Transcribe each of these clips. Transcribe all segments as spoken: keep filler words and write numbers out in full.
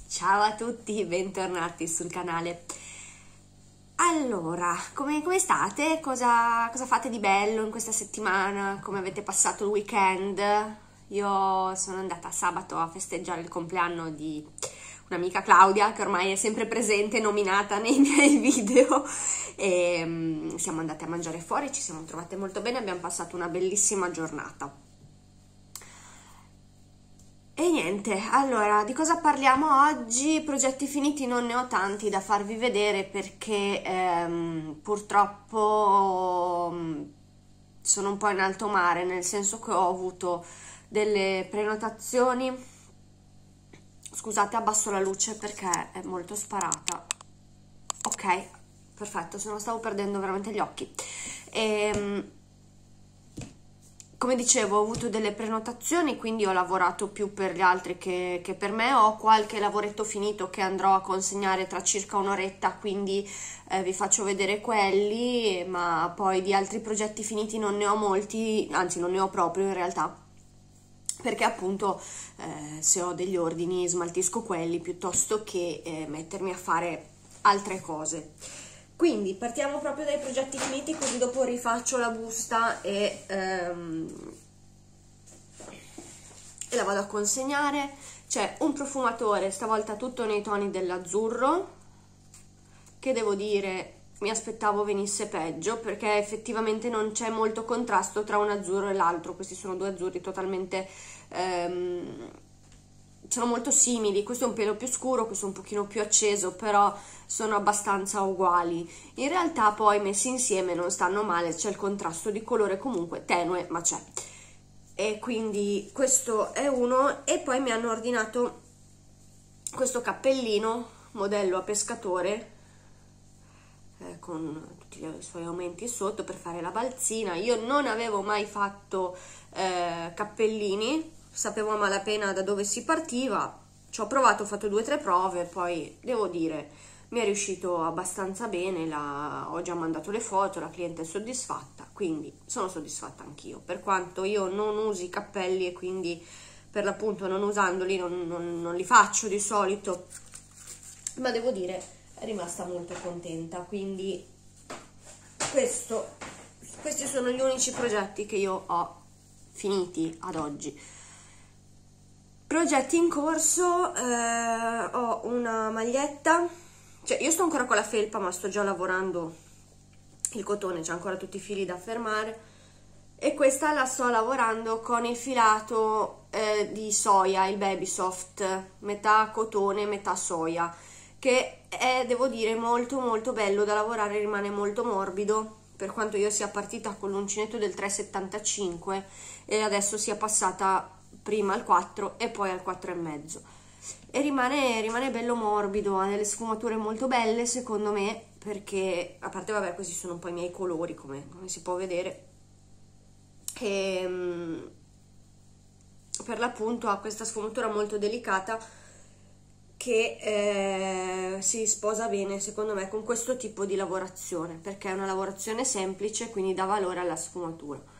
Ciao a tutti, bentornati sul canale. Allora, come, come state? Cosa, cosa fate di bello in questa settimana? Come avete passato il weekend? Io sono andata sabato a festeggiare il compleanno di un'amica Claudia, che ormai è sempre presente, nominata nei miei video, e um, siamo andate a mangiare fuori, ci siamo trovate molto bene, abbiamo passato una bellissima giornata. E niente, allora, di cosa parliamo oggi? Progetti finiti non ne ho tanti da farvi vedere perché ehm, purtroppo mh, sono un po' in alto mare, nel senso che ho avuto delle prenotazioni. Scusate, abbasso la luce perché è molto sparata. Ok, perfetto, se no stavo perdendo veramente gli occhi. E, come dicevo, ho avuto delle prenotazioni, quindi ho lavorato più per gli altri che, che per me. Ho qualche lavoretto finito che andrò a consegnare tra circa un'oretta, quindi eh, vi faccio vedere quelli, ma poi di altri progetti finiti non ne ho molti, anzi non ne ho proprio in realtà, perché appunto eh, se ho degli ordini smaltisco quelli piuttosto che eh, mettermi a fare altre cose. Quindi partiamo proprio dai progetti finiti, così dopo rifaccio la busta e, ehm, e la vado a consegnare. C'è un profumatore, stavolta tutto nei toni dell'azzurro, che devo dire mi aspettavo venisse peggio, perché effettivamente non c'è molto contrasto tra un azzurro e l'altro. Questi sono due azzurri totalmente... Ehm, sono molto simili, questo è un pelo più scuro, questo è un pochino più acceso, però sono abbastanza uguali. In realtà poi messi insieme non stanno male, c'è il contrasto di colore comunque tenue, ma c'è. E quindi questo è uno. E poi mi hanno ordinato questo cappellino modello a pescatore eh, con tutti i suoi aumenti sotto per fare la balzina. Io non avevo mai fatto eh, cappellini, sapevo a malapena da dove si partiva, ci ho provato, ho fatto due o tre prove, poi devo dire mi è riuscito abbastanza bene, la, ho già mandato le foto, la cliente è soddisfatta, quindi sono soddisfatta anch'io, per quanto io non usi cappelli e quindi per l'appunto non usandoli non, non, non li faccio di solito, ma devo dire è rimasta molto contenta. Quindi questo, questi sono gli unici progetti che io ho finiti ad oggi. Progetti in corso, eh, ho una maglietta, cioè io sto ancora con la felpa ma sto già lavorando il cotone, c'è ancora tutti i fili da fermare, e questa la sto lavorando con il filato eh, di soia, il Baby Soft, metà cotone, metà soia, che è, devo dire, molto molto bello da lavorare, rimane molto morbido, per quanto io sia partita con l'uncinetto del tre virgola settantacinque e adesso sia passata prima al quattro e poi al quattro e mezzo, e rimane, rimane bello morbido, ha delle sfumature molto belle secondo me, perché a parte vabbè questi sono un po' i miei colori come, come si può vedere, e um, per l'appunto ha questa sfumatura molto delicata che eh, si sposa bene secondo me con questo tipo di lavorazione, perché è una lavorazione semplice, quindi dà valore alla sfumatura.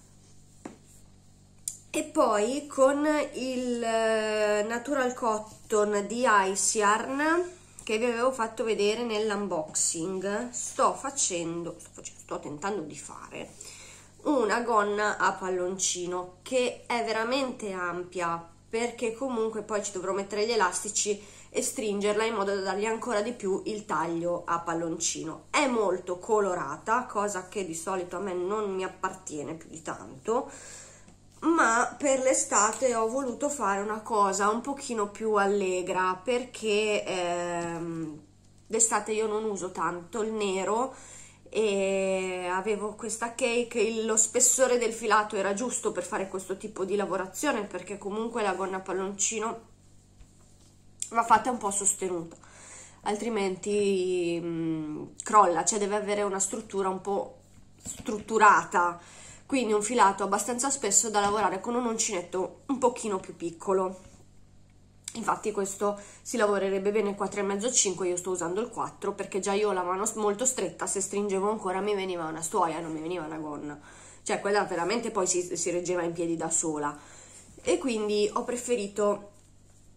E poi con il Natural Cotton di Ice Yarn, che vi avevo fatto vedere nell'unboxing, sto facendo, sto facendo, sto tentando di fare una gonna a palloncino che è veramente ampia, perché comunque poi ci dovrò mettere gli elastici e stringerla in modo da dargli ancora di più il taglio a palloncino. È molto colorata, cosa che di solito a me non mi appartiene più di tanto, ma per l'estate ho voluto fare una cosa un pochino più allegra, perché ehm, d'estate io non uso tanto il nero e avevo questa cake, lo spessore del filato era giusto per fare questo tipo di lavorazione, perché comunque la gonna a palloncino va fatta un po' sostenuta, altrimenti mh, crolla, cioè deve avere una struttura un po' strutturata, quindi un filato abbastanza spesso da lavorare con un uncinetto un pochino più piccolo. Infatti questo si lavorerebbe bene quattro e mezzo cinque, io sto usando il quattro perché già io ho la mano molto stretta, se stringevo ancora mi veniva una stuoia, non mi veniva una gonna, cioè quella veramente poi si, si reggeva in piedi da sola, e quindi ho preferito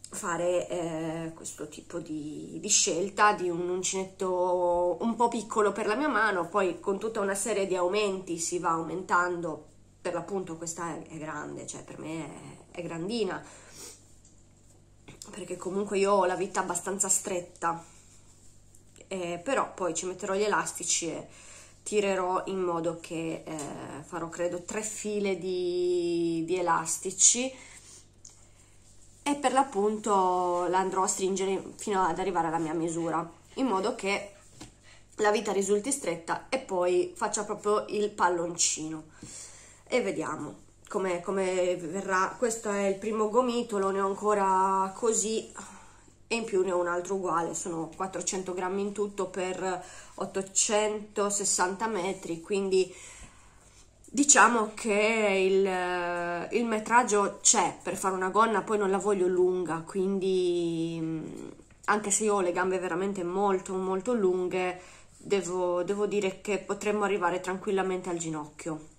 fare eh, questo tipo di, di scelta di un uncinetto un po' piccolo per la mia mano. Poi con tutta una serie di aumenti si va aumentando, per l'appunto questa è, è grande, cioè per me è, è grandina, perché comunque io ho la vita abbastanza stretta, eh, però poi ci metterò gli elastici e tirerò in modo che eh, farò credo tre file di, di elastici, e per l'appunto la andrò a stringere fino ad arrivare alla mia misura, in modo che la vita risulti stretta e poi faccia proprio il palloncino. E vediamo come, come verrà. Questo è il primo gomitolo, ne ho ancora così, e in più ne ho un altro uguale, sono quattrocento grammi in tutto per ottocentosessanta metri, quindi diciamo che il, il metraggio c'è per fare una gonna. Poi non la voglio lunga, quindi anche se io ho le gambe veramente molto molto lunghe, devo, devo dire che potremmo arrivare tranquillamente al ginocchio.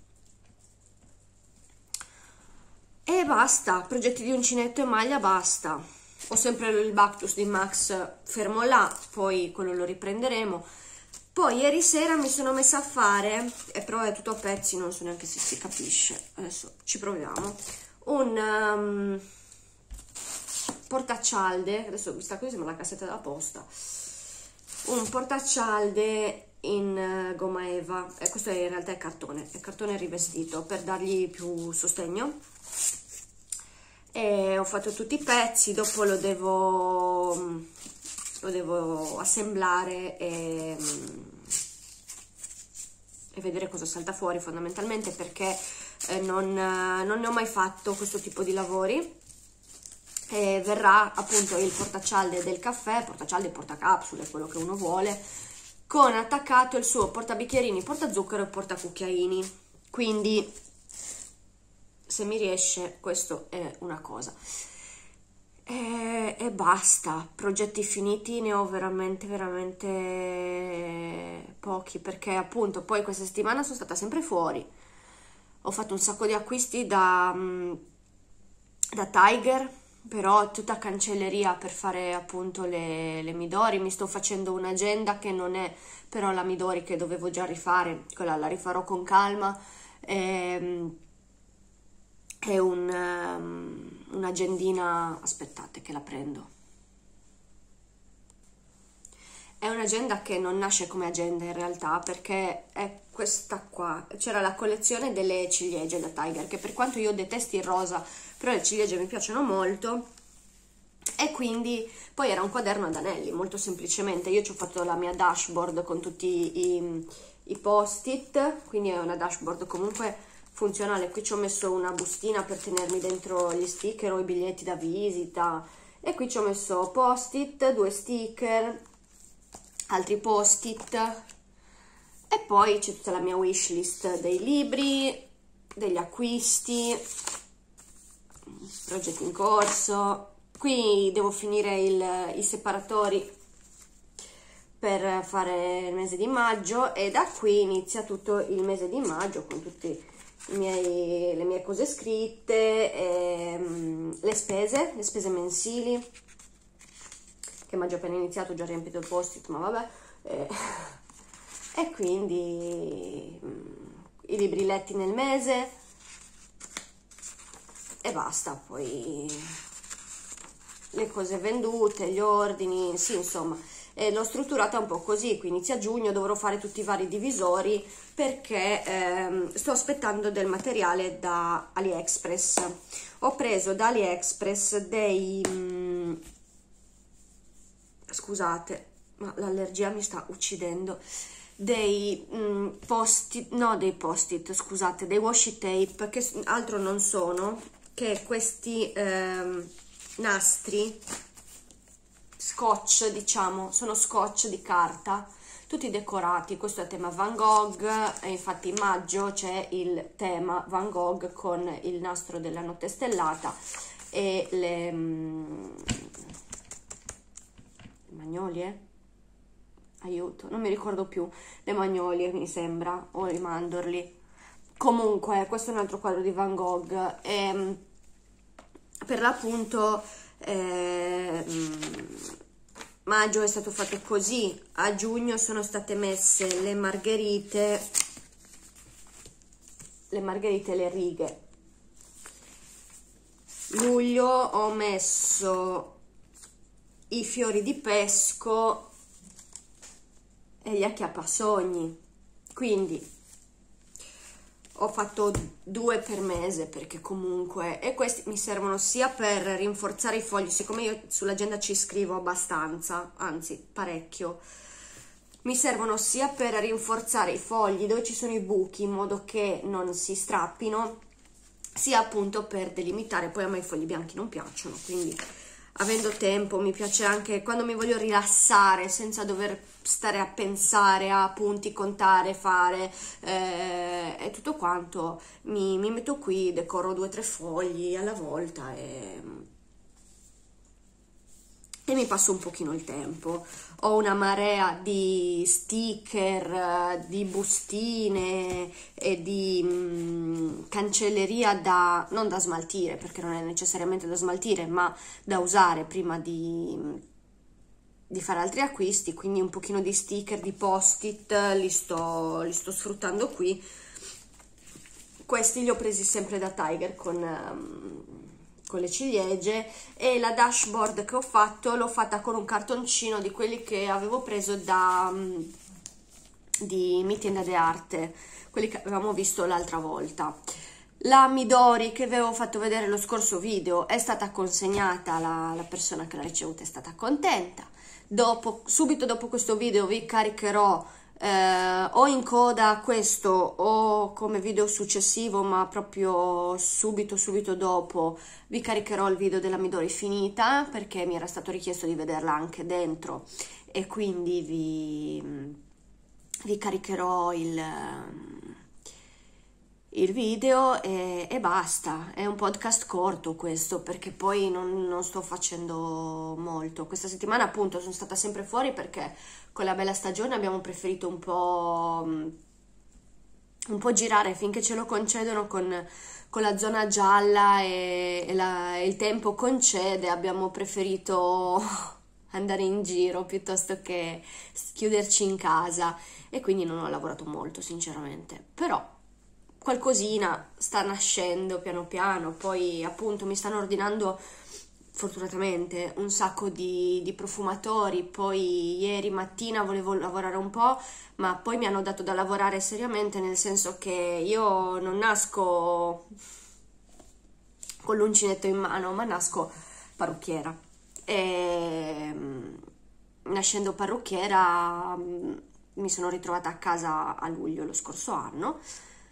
E basta, progetti di uncinetto e maglia, basta. Ho sempre il Bactus di Max fermo là, poi quello lo riprenderemo. Poi ieri sera mi sono messa a fare, e però è tutto a pezzi, non so neanche se si capisce, adesso ci proviamo, un um, portacialde, adesso questa qui sembra la cassetta della posta, un portacialde in uh, gomma eva, e questo è, in realtà è cartone, è cartone rivestito per dargli più sostegno. E ho fatto tutti i pezzi, dopo lo devo, lo devo assemblare e, e vedere cosa salta fuori, fondamentalmente, perché eh, non, non ne ho mai fatto questo tipo di lavori. E verrà appunto il portacialde del caffè, portacialde, portacapsule, quello che uno vuole, con attaccato il suo portabicchierini, portazucchero e portacucchiaini. Quindi, se mi riesce, questo è una cosa. E, e basta, progetti finiti ne ho veramente veramente pochi, perché appunto poi questa settimana sono stata sempre fuori, ho fatto un sacco di acquisti da, da Tiger, però tutta cancelleria per fare appunto le, le Midori. Mi sto facendo un'agenda che non è però la Midori che dovevo già rifare, quella la rifarò con calma. E, è un, um, un'agendina, aspettate che la prendo, è un'agenda che non nasce come agenda in realtà, perché è questa qua. C'era la collezione delle ciliegie da Tiger, che per quanto io detesti il rosa, però le ciliegie mi piacciono molto, e quindi poi era un quaderno ad anelli, molto semplicemente. Io ci ho fatto la mia dashboard con tutti i, i post-it, quindi è una dashboard comunque funzionale. Qui ci ho messo una bustina per tenermi dentro gli sticker o i biglietti da visita, e qui ci ho messo post-it, due sticker, altri post-it, e poi c'è tutta la mia wish list dei libri, degli acquisti, progetti in corso. Qui devo finire il, i separatori per fare il mese di maggio, e da qui inizia tutto il mese di maggio con tutti i miei, le mie cose scritte, e, um, le spese, le spese mensili, che maggio appena iniziato, ho già riempito il post-it, ma vabbè, e, e quindi um, i libri letti nel mese, e basta. Poi le cose vendute, gli ordini, sì, insomma, e l'ho strutturata un po' così. Qui inizia giugno, dovrò fare tutti i vari divisori, perché ehm, sto aspettando del materiale da AliExpress. Ho preso da AliExpress dei mm, scusate, ma l'allergia mi sta uccidendo, dei mm, post-it, no dei post-it, scusate, dei washi tape, che altro non sono che questi ehm, nastri scotch, diciamo, sono scotch di carta, tutti decorati. Questo è tema Van Gogh, e infatti in maggio c'è il tema Van Gogh con il nastro della notte stellata e le, mm, le magnolie, aiuto, non mi ricordo più, le magnolie mi sembra, o i mandorli. Comunque questo è un altro quadro di Van Gogh, e per l'appunto eh, maggio è stato fatto così, a giugno sono state messe le margherite, le margherite e le righe, luglio ho messo i fiori di pesco e gli acchiappasogni, quindi ho fatto due per mese, perché comunque, e questi mi servono sia per rinforzare i fogli, siccome io sull'agenda ci scrivo abbastanza, anzi parecchio, mi servono sia per rinforzare i fogli dove ci sono i buchi in modo che non si strappino, sia appunto per delimitare. Poi a me i fogli bianchi non piacciono, quindi avendo tempo mi piace anche quando mi voglio rilassare senza dover stare a pensare a punti, contare, fare eh, e tutto quanto, mi, mi metto qui, decoro due o tre fogli alla volta e, e mi passo un pochino il tempo. Ho una marea di sticker, di bustine e di mh, cancelleria da, non da smaltire, perché non è necessariamente da smaltire, ma da usare prima di, di fare altri acquisti, quindi un pochino di sticker, di post-it, li sto, li sto sfruttando qui. Questi li ho presi sempre da Tiger con... Um, con le ciliegie, e la dashboard che ho fatto l'ho fatta con un cartoncino di quelli che avevo preso da di Mi Tienda de Arte, quelli che avevamo visto l'altra volta. La Midori che vi avevo fatto vedere lo scorso video è stata consegnata, la, la persona che l'ha ricevuta è stata contenta. Dopo, subito dopo questo video vi caricherò Eh, o in coda questo o come video successivo, ma proprio subito subito dopo vi caricherò il video della Midori finita, perché mi era stato richiesto di vederla anche dentro, e quindi vi, vi caricherò il, il video e, e basta. È un podcast corto questo, perché poi non, non sto facendo molto. Questa settimana appunto sono stata sempre fuori perché con la bella stagione abbiamo preferito un po', un po' girare finché ce lo concedono con, con la zona gialla e, e, la, e il tempo concede. Abbiamo preferito andare in giro piuttosto che chiuderci in casa, e quindi non ho lavorato molto sinceramente, però qualcosina sta nascendo piano piano. Poi appunto mi stanno ordinando fortunatamente un sacco di, di profumatori. Poi ieri mattina volevo lavorare un po', ma poi mi hanno dato da lavorare seriamente, nel senso che io non nasco con l'uncinetto in mano, ma nasco parrucchiera, e nascendo parrucchiera mi sono ritrovata a casa a luglio lo scorso anno,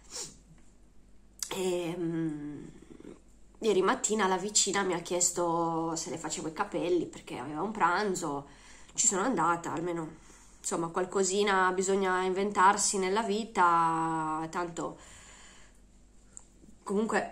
e ieri mattina la vicina mi ha chiesto se le facevo i capelli perché aveva un pranzo. Ci sono andata, almeno insomma qualcosina bisogna inventarsi nella vita, tanto comunque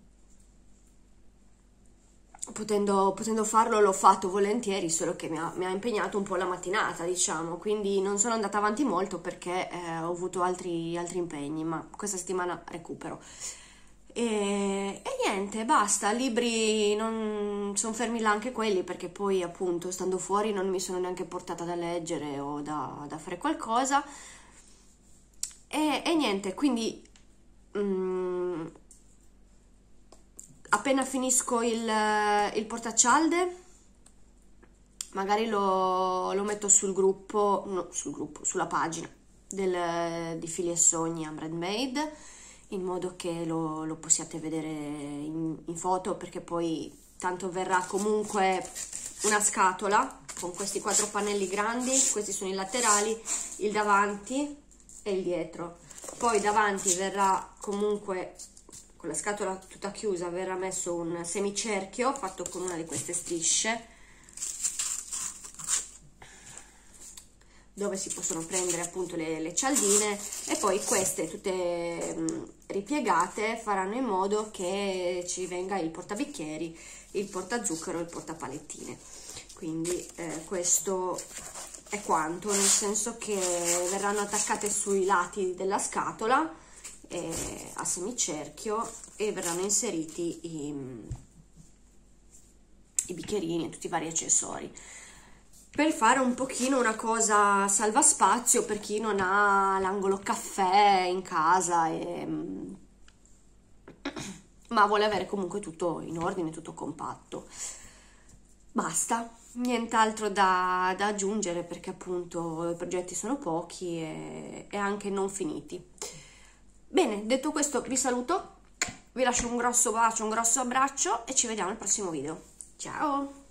potendo, potendo farlo l'ho fatto volentieri, solo che mi ha, mi ha impegnato un po' la mattinata, diciamo, quindi non sono andata avanti molto perché eh, ho avuto altri, altri impegni, ma questa settimana recupero. E, e niente, basta. Libri non sono fermi là anche quelli, perché poi appunto stando fuori non mi sono neanche portata da leggere o da, da fare qualcosa, e, e niente, quindi mm, appena finisco il, il portacialde magari lo, lo metto sul gruppo, no, sul gruppo, sulla pagina del, di Fili e Sogni Handmade, in modo che lo, lo possiate vedere in, in foto, perché poi tanto verrà comunque una scatola con questi quattro pannelli grandi. Questi sono i laterali, il davanti e il dietro. Poi davanti verrà comunque, con la scatola tutta chiusa, verrà messo un semicerchio fatto con una di queste strisce, dove si possono prendere appunto le, le cialdine, e poi queste tutte mh, ripiegate faranno in modo che ci venga il portabicchieri, il portazucchero e il portapalettine. Quindi eh, questo è quanto, nel senso che verranno attaccate sui lati della scatola eh, a semicerchio, e verranno inseriti i, i bicchierini e tutti i vari accessori, per fare un pochino una cosa salva spazio per chi non ha l'angolo caffè in casa e ma vuole avere comunque tutto in ordine, tutto compatto. Basta, nient'altro da, da aggiungere, perché appunto i progetti sono pochi e, e anche non finiti. Bene, detto questo vi saluto, vi lascio un grosso bacio, un grosso abbraccio e ci vediamo al prossimo video. Ciao!